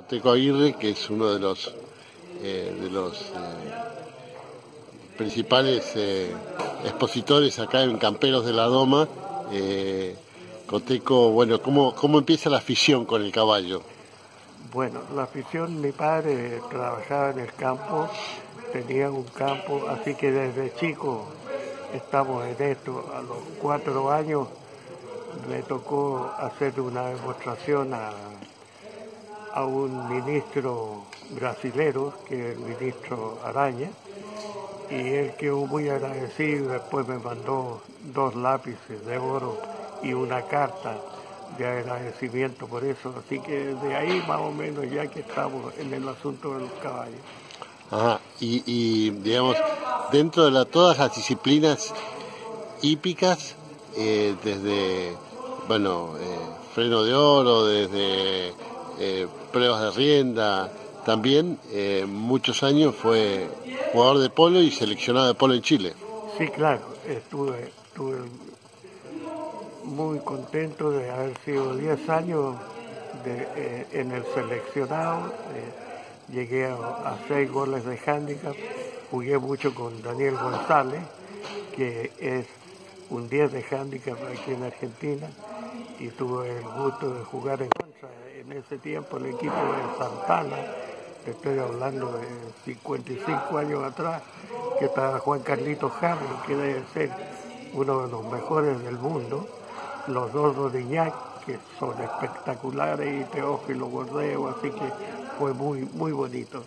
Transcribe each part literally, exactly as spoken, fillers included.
Coteco Aguirre, que es uno de los, eh, de los eh, principales eh, expositores acá en Camperos de la Doma. Eh, Coteco, bueno, ¿cómo, ¿cómo empieza la afición con el caballo? Bueno, la afición, mi padre trabajaba en el campo, tenía un campo, así que desde chico estamos en esto. A los cuatro años me tocó hacer una demostración a, a un ministro brasilero, que es el ministro Araña, y él quedó muy agradecido. Después me mandó dos lápices de oro y una carta de agradecimiento por eso, así que de ahí más o menos ya que estamos en el asunto de los caballos. Ajá, y, y digamos, dentro de la, todas las disciplinas hípicas, eh, desde, bueno, eh, freno de oro, desde eh, pruebas de rienda, también eh, muchos años fue jugador de polo y seleccionado de polo en Chile. Sí, claro, estuve, estuve muy contento de haber sido diez años de, eh, en el seleccionado. Eh, llegué a, a seis goles de handicap, jugué mucho con Daniel González, que es un diez de handicap aquí en Argentina, y tuve el gusto de jugar en contra en ese tiempo el equipo de Santana. Estoy hablando de cincuenta y cinco años atrás, que estaba Juan Carlitos Jarro, que debe ser uno de los mejores del mundo, los dos Rodiñac, que son espectaculares, y Teófilo Gordeo, así que fue muy, muy bonito.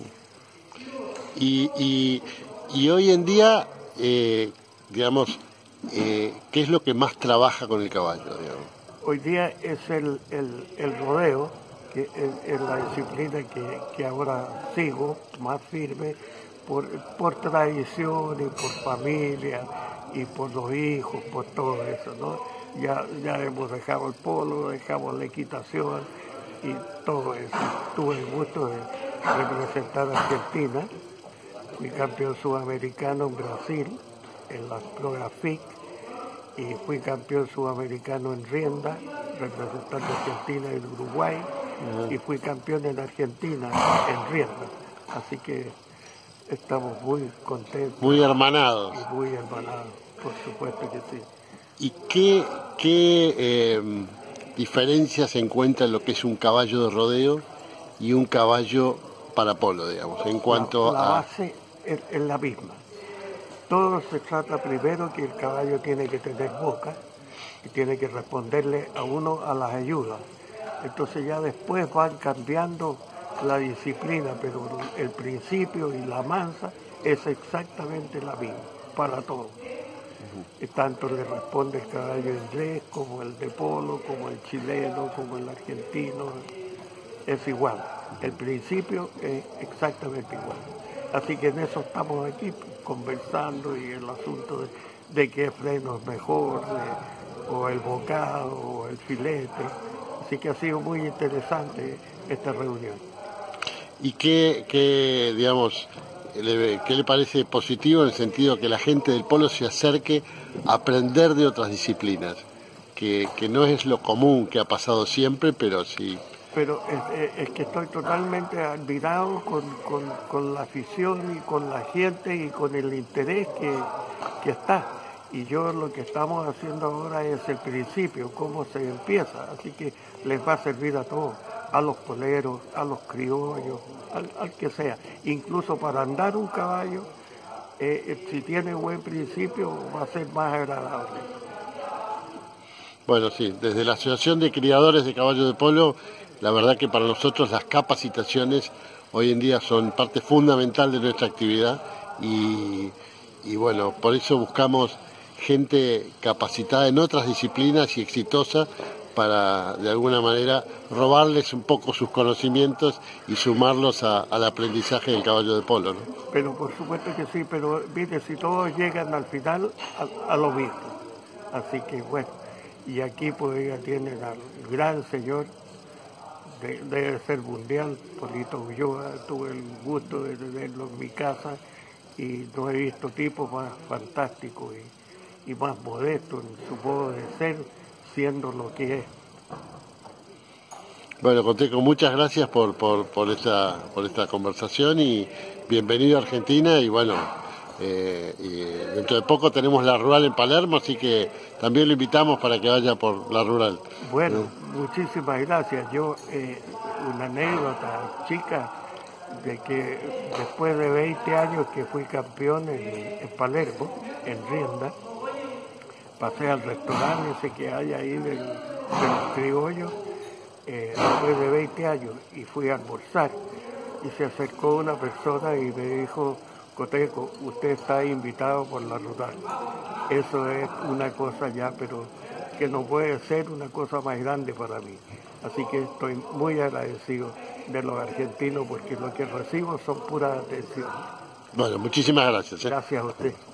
Y, y, y hoy en día, eh, digamos, eh, ¿qué es lo que más trabaja con el caballo, digamos? Hoy día es el, el, el rodeo, que es, es la disciplina que, que ahora sigo más firme por, por tradición y por familia y por los hijos, por todo eso, ¿no? Ya, ya hemos dejado el polo, dejamos la equitación y todo eso. Tuve el gusto de representar a Argentina, fui campeón sudamericano en Brasil, en las pruebas F I C, y fui campeón sudamericano en rienda, representando a Argentina y Uruguay, uh-huh. y fui campeón en Argentina en rienda. Así que estamos muy contentos. Muy hermanados. Y muy hermanados, por supuesto que sí. ¿Y qué, qué eh, diferencia se encuentra en lo que es un caballo de rodeo y un caballo para polo, digamos, en cuanto la, la a... La base es, es la misma. Todo se trata primero que el caballo tiene que tener boca y tiene que responderle a uno a las ayudas. Entonces ya después van cambiando la disciplina, pero el principio y la mansa es exactamente la misma para todos. Y tanto le responde el caballo inglés como el de polo, como el chileno, como el argentino. Es igual. El principio es exactamente igual. Así que en eso estamos aquí conversando, y el asunto de, de qué freno es mejor, de, o el bocado, o el filete. Así que ha sido muy interesante esta reunión. ¿Y qué, qué digamos, le, qué le parece positivo en el sentido que la gente del polo se acerque a aprender de otras disciplinas? Que, que no es lo común que ha pasado siempre, pero sí... Pero es, es que estoy totalmente admirado con, con, con la afición y con la gente y con el interés que, que está. Y yo lo que estamos haciendo ahora es el principio, cómo se empieza. Así que les va a servir a todos, a los poleros, a los criollos, al, al que sea. Incluso para andar un caballo, eh, si tiene buen principio, va a ser más agradable. Bueno, sí, desde la Asociación de Criadores de Caballos de Polo, la verdad que para nosotros las capacitaciones hoy en día son parte fundamental de nuestra actividad y, y bueno, por eso buscamos gente capacitada en otras disciplinas y exitosa para de alguna manera robarles un poco sus conocimientos y sumarlos a, al aprendizaje del caballo de polo, ¿no? Pero por supuesto que sí, pero mire, si todos llegan al final a, a lo mismo. Así que bueno, y aquí pues ya tienen al gran señor, de, debe ser mundial, Polito Ulloa. Tuve el gusto de tenerlo en mi casa y no he visto tipos más fantásticos y, y más modestos en su modo de ser, siendo lo que es. Bueno, Coteco, muchas gracias por, por, por, esta, por esta conversación y bienvenido a Argentina y bueno, eh, y dentro de poco tenemos la rural en Palermo, así que también lo invitamos para que vaya por la rural. Bueno, ¿Eh? muchísimas gracias. Yo, eh, una anécdota chica, de que después de veinte años que fui campeón en, en Palermo, en Rienda, pasé al restaurante ese que hay ahí del, del criollo, eh, después de veinte años, y fui a almorzar, y se acercó una persona y me dijo, Coteco, usted está invitado por la rural. Eso es una cosa ya, pero que no puede ser una cosa más grande para mí. Así que estoy muy agradecido de los argentinos porque lo que recibo son puras atenciones. Bueno, muchísimas gracias. ¿eh? Gracias a usted.